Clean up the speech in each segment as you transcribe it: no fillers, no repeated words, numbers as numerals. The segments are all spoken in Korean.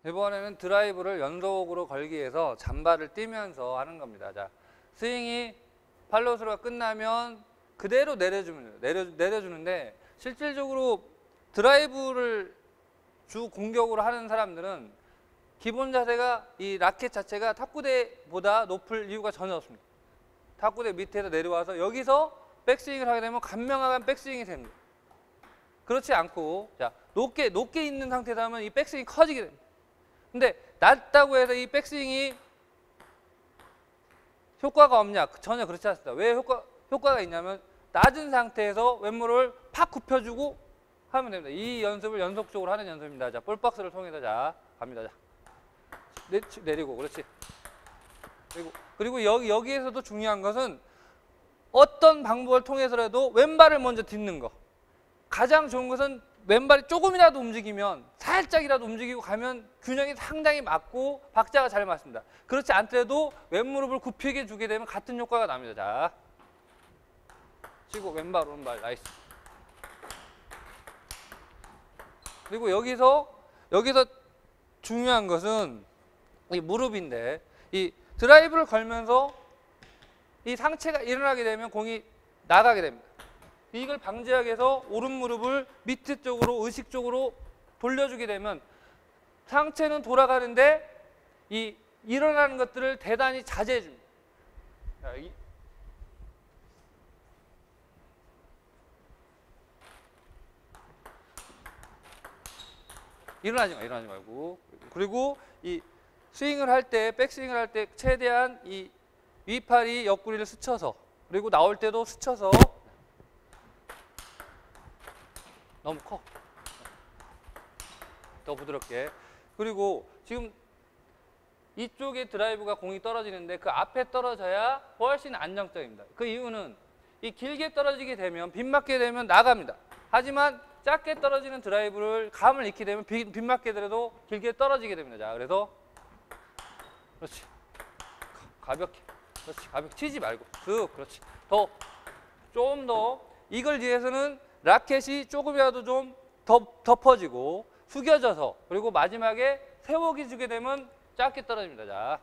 이번에는 드라이브를 연속으로 걸기 위해서 잠바를 뛰면서 하는 겁니다. 자, 스윙이 팔로우스루가 끝나면 그대로 내려주는데 실질적으로 드라이브를 주 공격으로 하는 사람들은 기본 자세가 이 라켓 자체가 탁구대보다 높을 이유가 전혀 없습니다. 탁구대 밑에서 내려와서 여기서 백스윙을 하게 되면 간명한 백스윙이 됩니다. 그렇지 않고 자 높게 있는 상태에서 하면 이 백스윙이 커지게 됩니다. 근데 낮다고 해서 이 백스윙이 효과가 없냐? 전혀 그렇지 않습니다. 왜 효과가 있냐면 낮은 상태에서 왼무를 팍 굽혀주고 하면 됩니다. 이 연습을 연속적으로 하는 연습입니다. 자, 볼박스를 통해서 자 갑니다. 자, 내리고 그렇지. 그리고 여기에서도 중요한 것은 어떤 방법을 통해서라도 왼발을 먼저 딛는 거. 가장 좋은 것은 왼발이 조금이라도 움직이면 살짝이라도 움직이고 가면 균형이 상당히 맞고 박자가 잘 맞습니다. 그렇지 않더라도 왼무릎을 굽히게 주게 되면 같은 효과가 납니다. 자, 치고 왼발 오른발 나이스. 그리고 여기서 중요한 것은 이 무릎인데 이 드라이브를 걸면서 이 상체가 일어나게 되면 공이 나가게 됩니다. 이걸 방지하기 위해서 오른 무릎을 밑에 쪽으로 의식적으로 돌려주게 되면 상체는 돌아가는데 이 일어나는 것들을 대단히 자제해 줍니다. 자, 일어나지 말고. 그리고 이 스윙을 할 때, 백스윙을 할 때 최대한 이 윗팔이 옆구리를 스쳐서 그리고 나올 때도 스쳐서 너무 커. 더 부드럽게. 그리고 지금 이쪽에 드라이브가 공이 떨어지는데 그 앞에 떨어져야 훨씬 안정적입니다. 그 이유는 이 길게 떨어지게 되면 빗맞게 되면 나갑니다. 하지만 작게 떨어지는 드라이브를 감을 잃게 되면 빗맞게 되더라도 길게 떨어지게 됩니다. 자, 그래서 그렇지. 가볍게. 그렇지. 가볍게 치지 말고. 그렇지. 좀 더 이걸 위해서는 라켓이 조금이라도 좀 덮어지고 숙여져서 그리고 마지막에 세워기 주게 되면 짧게 떨어집니다. 자.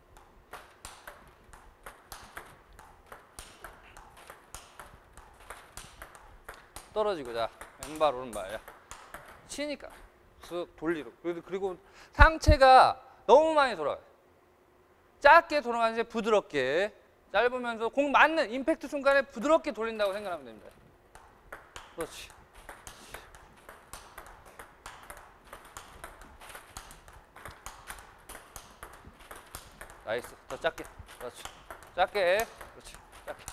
떨어지고 자 왼발 오른발 야. 치니까 쓱 돌리고 그리고 상체가 너무 많이 돌아가요. 짧게 돌아가는데 부드럽게 짧으면서 공 맞는 임팩트 순간에 부드럽게 돌린다고 생각하면 됩니다. 그렇지. 나이스. 더 작게. 그렇지. 작게. 그렇지. 작게.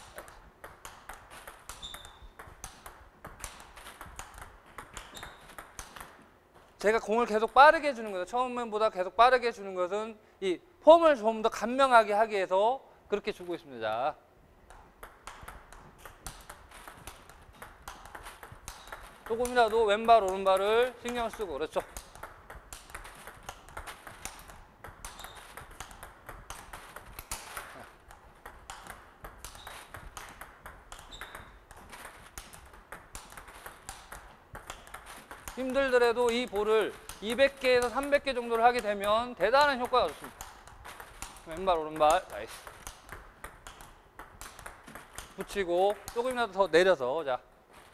제가 공을 계속 빠르게 해주는 거죠. 처음보다 계속 빠르게 해주는 것은 이 폼을 좀 더 간명하게 하기 위해서 그렇게 주고 있습니다. 자. 조금이라도 왼발 오른발을 신경 쓰고 그렇죠. 힘들더라도 이 볼을 200개에서 300개 정도를 하게 되면 대단한 효과가 좋습니다. 왼발 오른발 나이스. 붙이고 조금이라도 더 내려서 자.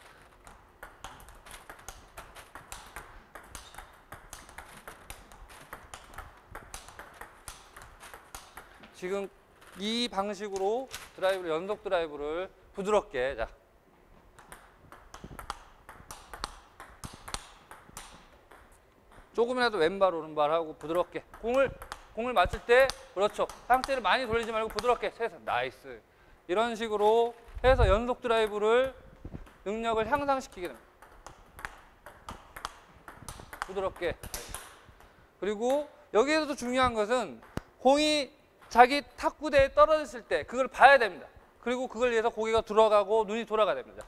지금 이 방식으로 드라이브를 연속 드라이브를 부드럽게 자. 조금이라도 왼발 오른발 하고 부드럽게 공을 맞출 때 그렇죠. 상체를 많이 돌리지 말고 부드럽게 세서 나이스. 이런 식으로 해서 연속 드라이브를 능력을 향상시키게 됩니다. 부드럽게. 그리고 여기에서도 중요한 것은 공이 자기 탁구대에 떨어졌을 때 그걸 봐야 됩니다. 그리고 그걸 위해서 고개가 들어가고 눈이 돌아가야 됩니다.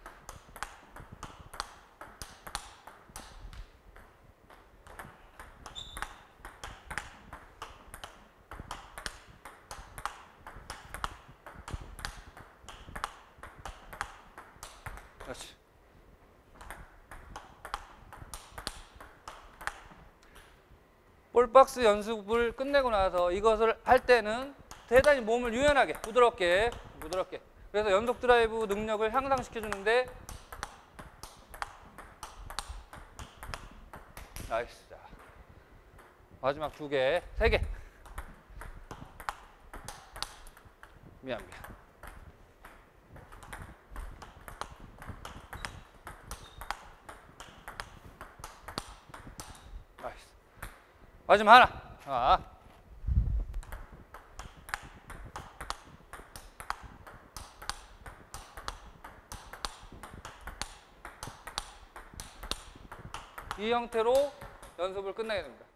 그렇지. 볼박스 연습을 끝내고 나서 이것을 할 때는 대단히 몸을 유연하게 부드럽게 그래서 연속 드라이브 능력을 향상시켜 주는데 나이스. 자, 마지막 2개, 3개. 미안. 나이스. 마지막 하나. 이 형태로 연습을 끝내게 됩니다.